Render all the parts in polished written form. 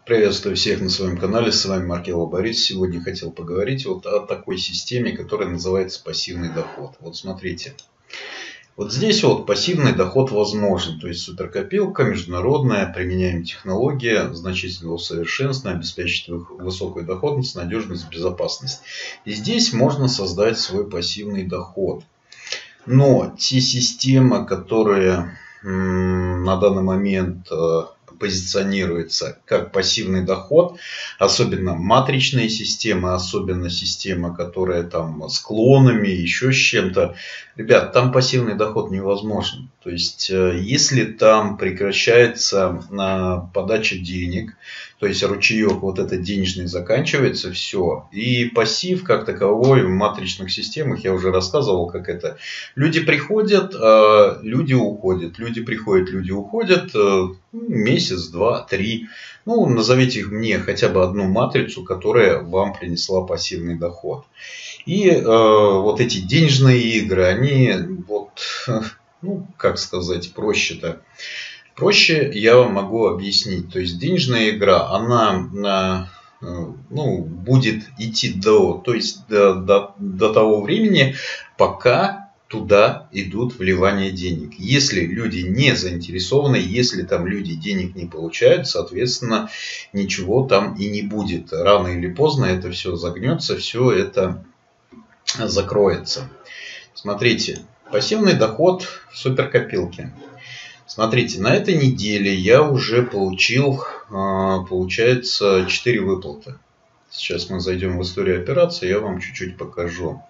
Приветствую всех на своем канале, с вами Маркелов Борис. Сегодня хотел поговорить вот о такой системе, которая называется пассивный доход. Вот смотрите, вот здесь вот пассивный доход возможен, то есть суперкопилка международная, применяем технологии значительного усовершенствования, обеспечивает высокую доходность, надежность, безопасность. И здесь можно создать свой пассивный доход. Но те системы, которые на данный момент позиционируется как пассивный доход, особенно матричные системы, особенно система, которая там с клонами, еще с чем-то. Ребят, там пассивный доход невозможен. То есть, если там прекращается подача денег, то есть ручеек вот этот денежный заканчивается, все. И пассив как таковой в матричных системах, я уже рассказывал, как это. Люди приходят, люди уходят. Люди приходят, люди уходят. Месяц, два, три. Ну, назовите мне хотя бы одну матрицу, которая вам принесла пассивный доход. И вот эти денежные игры, они вот, ну, как сказать, проще-то. Проще я вам могу объяснить. То есть денежная игра, она будет идти до того времени, пока туда идут вливания денег. Если люди не заинтересованы, если там люди денег не получают, соответственно, ничего там и не будет. Рано или поздно это все загнется, все это закроется. Смотрите, пассивный доход в суперкопилке. Смотрите, на этой неделе я уже получил, получается, 4 выплаты. Сейчас мы зайдем в историю операции, я вам чуть-чуть покажу.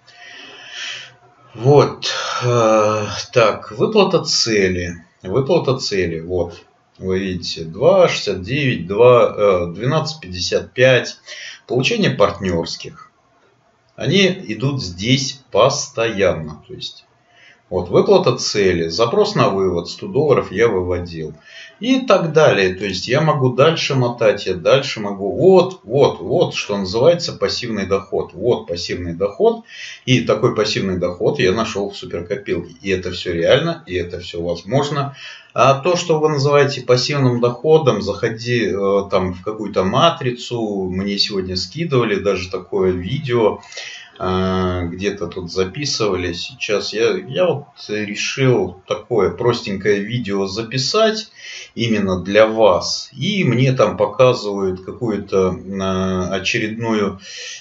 Вот, так, выплата цели. Выплата цели, вот, вы видите, 2,69, 12,55. Получение партнерских. Они идут здесь постоянно, то есть. Вот, выплата цели, запрос на вывод, $100 я выводил. И так далее. То есть я могу дальше мотать, я дальше могу. Вот, что называется пассивный доход. Вот пассивный доход. И такой пассивный доход я нашел в суперкопилке. И это все реально, и это все возможно. А то, что вы называете пассивным доходом, заходи там в какую-то матрицу. Мне сегодня скидывали даже такое видео. Где-то тут записывали. Сейчас я вот решил такое простенькое видео записать именно для вас. И мне там показывают какую-то очередную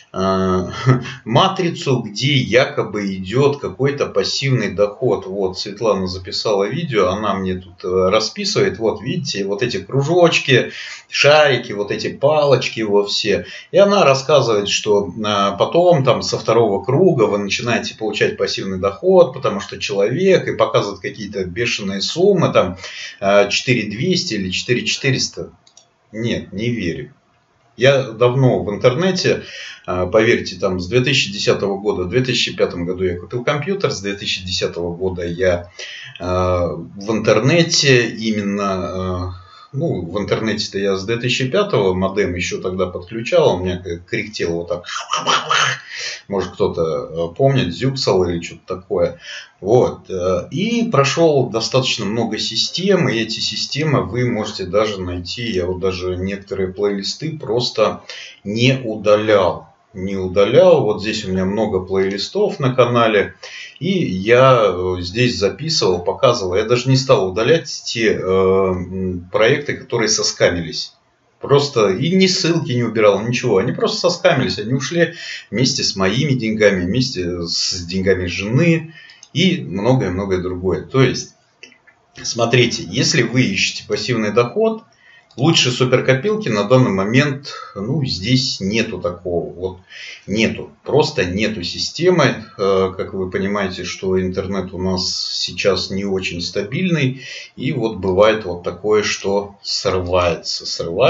матрицу, где якобы идет какой-то пассивный доход. Вот Светлана записала видео, она мне тут расписывает. Вот видите, вот эти кружочки, шарики, вот эти палочки, вот все. И она рассказывает, что потом там со второго круга вы начинаете получать пассивный доход, потому что человек, и показывает какие-то бешеные суммы, там 4200 или 4400. Нет, не верю. Я давно в интернете, поверьте, там с 2010 года, в 2005 году я купил компьютер, с 2010 года я в интернете именно... Ну, в интернете-то я с 2005-го модем еще тогда подключал, у меня кряхтело вот так. Может, кто-то помнит, зюксал или что-то такое. Вот. И прошел достаточно много систем, и эти системы вы можете даже найти. Я вот даже некоторые плейлисты просто не удалял. Вот здесь у меня много плейлистов на канале. И я здесь записывал, показывал. Я даже не стал удалять те проекты, которые соскамились. Просто и ни ссылки не убирал, ничего. Они просто соскамились. Они ушли вместе с моими деньгами, вместе с деньгами жены и многое-многое другое. То есть, смотрите, если вы ищете пассивный доход, лучше суперкопилки на данный момент, ну, здесь нету такого. Вот нету. Просто нету системы. Как вы понимаете, что интернет у нас сейчас не очень стабильный. И вот бывает вот такое, что срывается.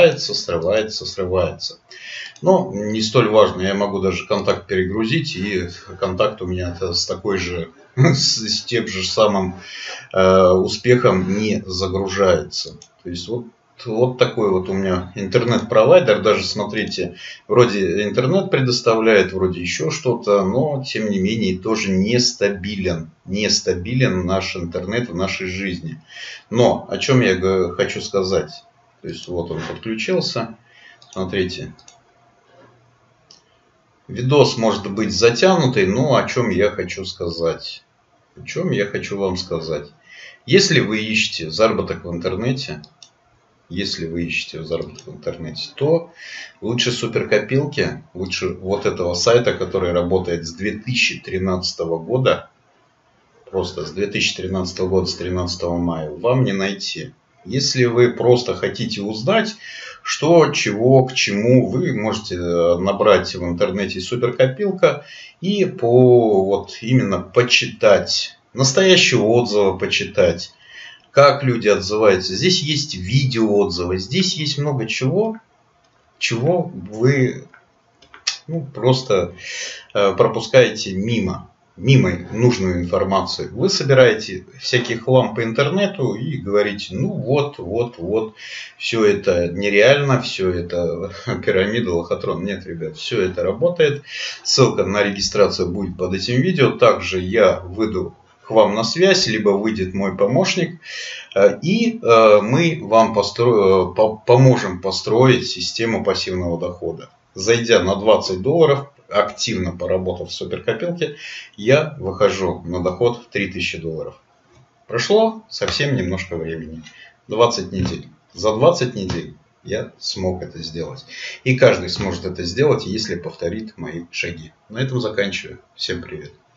Но не столь важно. Я могу даже контакт перегрузить. И контакт у меня с такой же, с тем же самым успехом не загружается. То есть вот такой вот у меня интернет-провайдер. Даже смотрите, вроде интернет предоставляет, вроде еще что-то, но тем не менее тоже нестабилен. Нестабилен наш интернет в нашей жизни. Но о чем я хочу сказать. То есть вот он подключился. Смотрите. Видос может быть затянутый, но о чем я хочу сказать. О чем я хочу вам сказать. Если вы ищете заработок в интернете, то лучше суперкопилки, лучше вот этого сайта, который работает с 2013 года, просто с 2013 года, с 13 мая, вам не найти. Если вы просто хотите узнать, что, чего, к чему, вы можете набрать в интернете суперкопилка и именно почитать, настоящие отзывы почитать, как люди отзываются. Здесь есть видеоотзывы, здесь есть много чего вы просто пропускаете мимо нужную информацию. Вы собираете всякий хлам по интернету и говорите, все это нереально, все это пирамида, лохотрон. Нет, ребят, все это работает. Ссылка на регистрацию будет под этим видео. Также я выйду к вам на связь, либо выйдет мой помощник, и мы вам поможем построить систему пассивного дохода. Зайдя на $20, активно поработав в суперкопилке, я выхожу на доход в $3000. Прошло совсем немножко времени. 20 недель. За 20 недель я смог это сделать. И каждый сможет это сделать, если повторит мои шаги. На этом заканчиваю. Всем привет.